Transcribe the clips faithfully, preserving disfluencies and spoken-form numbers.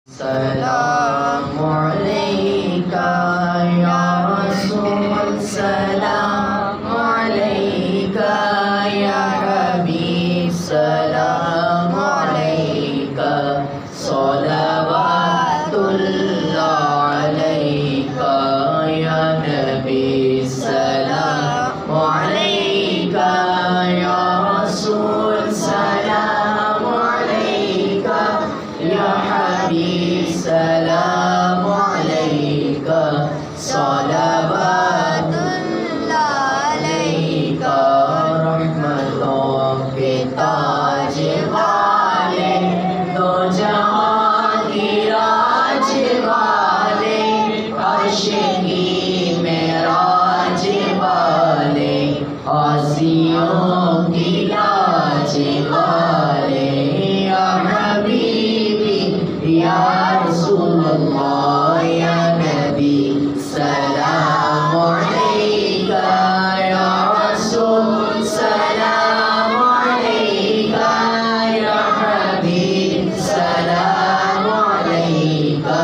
سلام علیکہ یا رسول، سلام علیکہ یا حبیب، سلام علیکہ صلوات اللہ علیکہ یا نبی، سلام علیکہ یا رسول، سلام علیکہ یا حبیب، سلام علیکہ صلوات اللہ علیکہ، رحمتوں کے تاج والے، دو جہاں کی راج والے، عرش کی معراج والے، عاصیوں کی لاج والے، یا حبیبی یا رسول اللہ یا نبی، سلام علیکہ یا رسول، سلام علیکہ یا حبیب، سلام علیکہ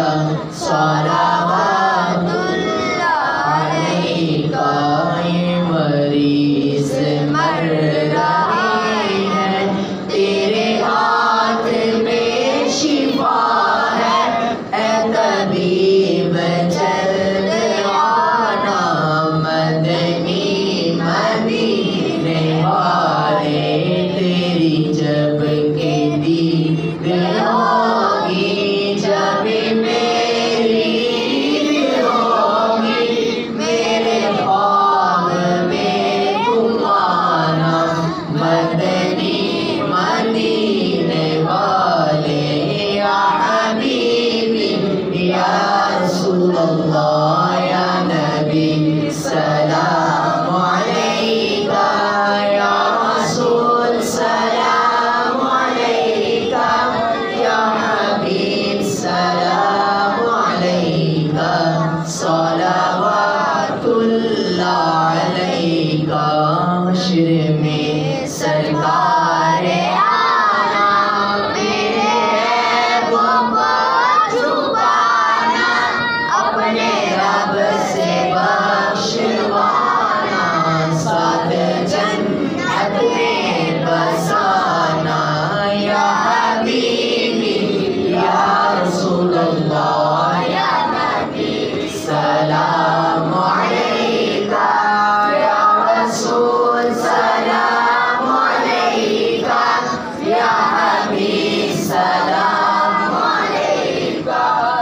صلوات اللہ علیکہ، یہ مریض مر رہے ہیں، تیرے ہاتھ میں شفا ہے، اے طبیب جلد آنا، مدنی مدینے والے، تیری جب کہ دید ہوگی، جب میری عید ہوگی، میرے خواب میں تم آنا، مدنی مدینے والے، یا حبیبی یا رسول اللہ یا نبی، سلام علیکہ یا رسول، سلام علیکہ یا حبیب، سلام علیکہ صلوات اللہ علیکہ، حشر میں سرکار آنا، میرے عیبوں کو چھپانا، اپنے رب سے بخشوانا، ساتھ جنت میں بسانا، یا حبیبی یا رسول اللہ یا نبی، سلام علیکہ یا رسول، سلام علیکہ یا حبیب، سلام علیکہ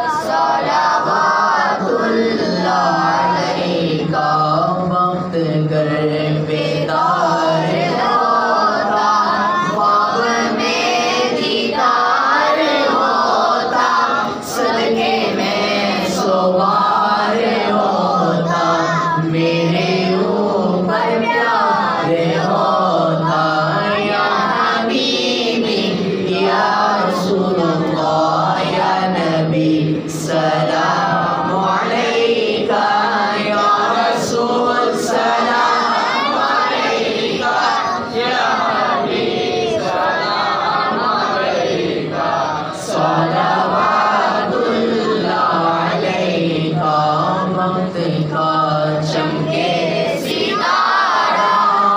صلوات اللہ علیکہ، وقت گر بیدار ہوتا، خواب میں دیدار ہوتا، صدقے میں سوار ہوتا، میرے اوپر پیار ہوتا، یا حبیبی یا رسول اللہ یا نبی، سلام علیکہ یا رسول، سلام علیکہ یا حبیب، سلام علیکہ صلوات اللہ علیکہ، وقت کا چمکے ستارہ،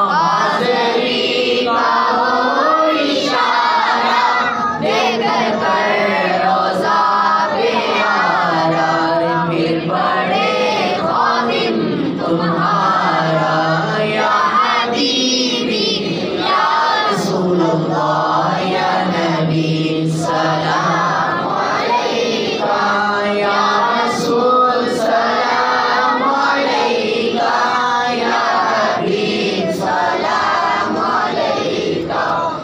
حاضری کا ہو اشارہ، دیکھ کر روضہ پیارا، پھر بڑے خادم تمہارا، یا حبیبی یا رسول اللہ یا نبی، سلام علیکہ یا رسول، سلام علیکہ یا حبیب، سلام علیکہ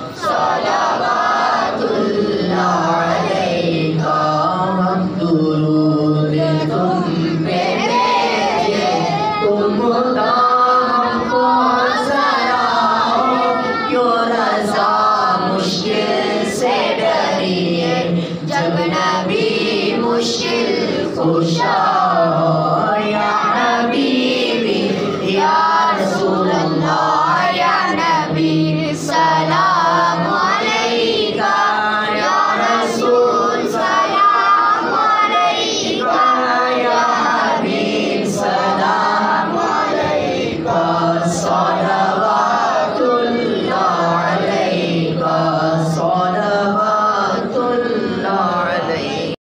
صلوات اللہ علیکہ، ہم درود تم پہ بھیجے، تم خدا ہم کو سناؤ، کیوں رضا مشکل سے ڈریے، جب نبی مشکل کشا ہو، یا حبیبی یا رسول اللہ یا نبی، سلام علیکہ یا رسول، سلام على